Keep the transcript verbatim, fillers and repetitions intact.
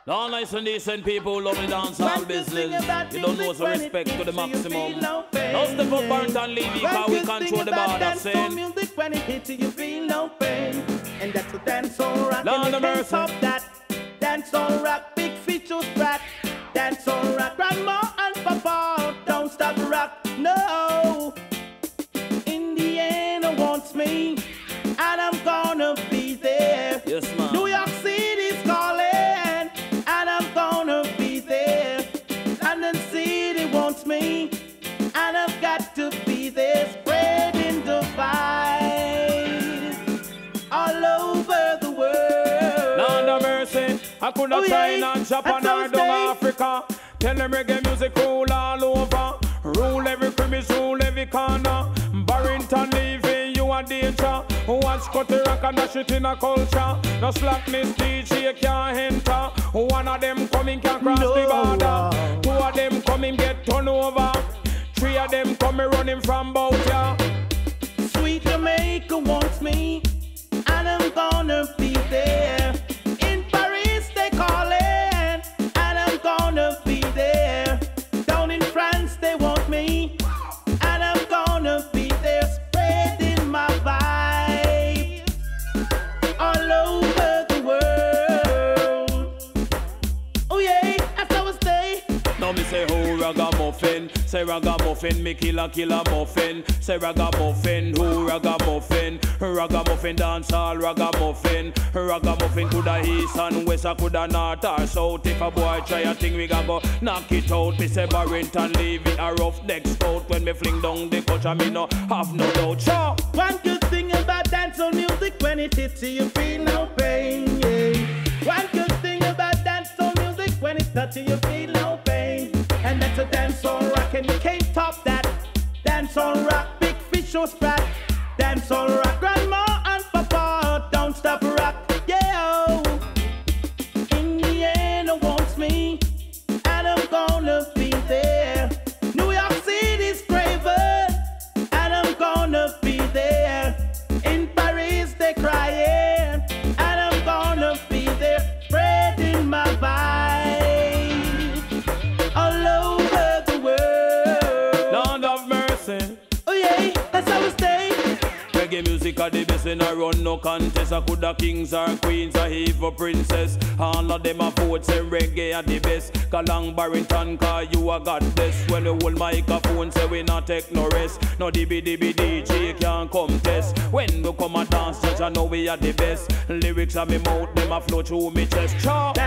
All nice and decent people who love the dancehall business. You don't know so respect to the maximum. Don't step up Barrington Levy because we control the border. Saying music when it hits you, you feel no pain. And that's a dancehall rock. Lord and of you can't mercy. stop that. Dancehall rock, big features crack. Dancehall rock, grandma and papa don't stop rock. No. In the end, it wants me, and I'm gonna be there. yes, man. New York City's calling, and I'm gonna be there. London City wants me, and I've got to be there. Spreading the vibes all over the world. Lord of mercy, I could have Oh, China yeah. and Japan That's or how down stay. Africa. Tell them reggae music rule all over. Rule every crevice, rule every corner. Barrington Levy, you a danger. Watch cut the rock and dash it in a culture. No slackness, D J can't enter. One of them coming can cross No. the border. Two of them coming get turned over. Three of them coming running from bout ya. Sweet Jamaica wants me, and I'm gonna be there. In Paris they calling, and I'm gonna be there. Down in France they want me, and I'm gonna be there. Spreading my vibe all over the world. Oh yeah, that's how I stay. Now me say who ragamuffin, say ragamuffin, me kill a kill a muffin. Say ragamuffin, who ragamuffin, ragamuffin dancehall ragamuffin. Ragamuffin coulda east and west, or coulda north or south. If a boy try a thing, we ga go knock it out. Me say Barrington Levy a rough neck scout. When me fling down the culture, me no have no doubt. Sure. One good thing about dancehall music, when it hits you, you feel no pain. Yeah. One good thing about dancehall music, when it touches you, you feel no pain. And that's a dancehall rock, and you can't top that. Dancehall rock, big fish or sprat. Dancehall rock, grandma and papa don't stop rock. Yeah. In the end, it wants me, and I'm gonna be there. New York City's craving, and I'm gonna be there. In Paris they crying, and I'm gonna be there. Spreading my vibe all over the world. Lord of mercy. Oh yeah, that's how we stay. Reggae music are the best in a run, no contest. I coulda kings or queens or even princess. All of them a vote say reggae are the best. Kalang Barrington, cause you a goddess. When the whole microphone say we not take no rest. No D B D B D J can't come test. When we come a dance, judge I know we are the best. Lyrics on me mouth, them a flow through me chest. Chop.